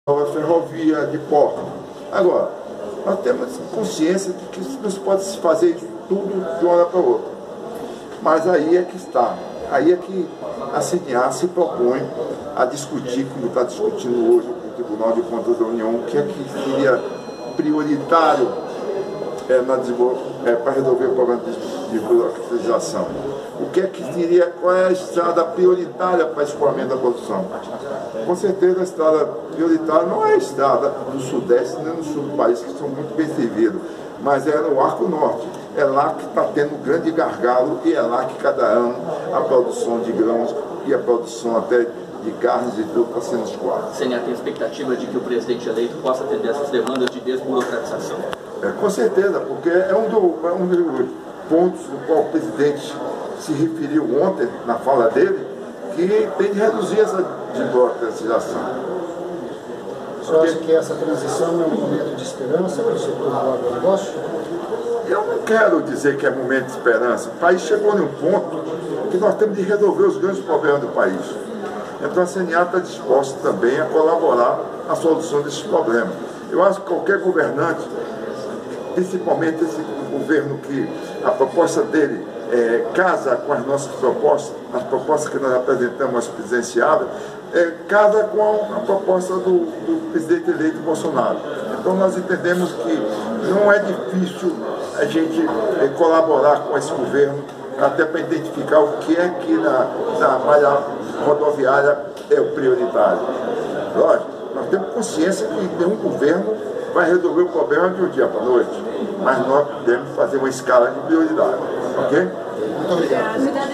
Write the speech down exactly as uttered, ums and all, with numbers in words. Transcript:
a ferrovia de porto. Agora, nós temos consciência de que isso não se pode se fazer tudo de uma hora para outra. Mas aí é que está, aí é que a C N A se propõe a discutir, como está discutindo hoje com o Tribunal de Contas da União, o que é que seria prioritário é, é, para resolver o problema de, de burocratização. O que é que seria, qual é a estrada prioritária para escoamento da produção? Com certeza a estrada prioritária não é a estrada do Sudeste nem do Sul do país, que são muito bem servidos, mas é no Arco Norte. É lá que está tendo um grande gargalo e é lá que cada ano a produção de grãos e a produção até de carnes e tudo está sendo escoada. A C N A tem expectativa de que o presidente eleito possa atender essas demandas de desburocratização? É, com certeza, porque é um, do, é um dos pontos no qual o presidente se referiu ontem, na fala dele, que tem de reduzir essa desburocratização. O senhor acha que essa transição é um momento de esperança para o setor do agronegócio? Eu não quero dizer que é momento de esperança. O país chegou em um ponto que nós temos de resolver os grandes problemas do país. Então a C N A está disposta também a colaborar na solução desses problemas. Eu acho que qualquer governante, principalmente esse governo que a proposta dele é, casa com as nossas propostas, as propostas que nós apresentamos às presidenciáveis, é, casa com a, a proposta do, do presidente eleito Bolsonaro. Então nós entendemos que não é difícil a gente é, colaborar com esse governo, até para identificar o que é que na, na malha rodoviária é o prioritário. Lógico, nós temos consciência que nenhum governo vai resolver o problema de um dia para a noite, mas nós podemos fazer uma escala de prioridade, ok? Muito obrigado.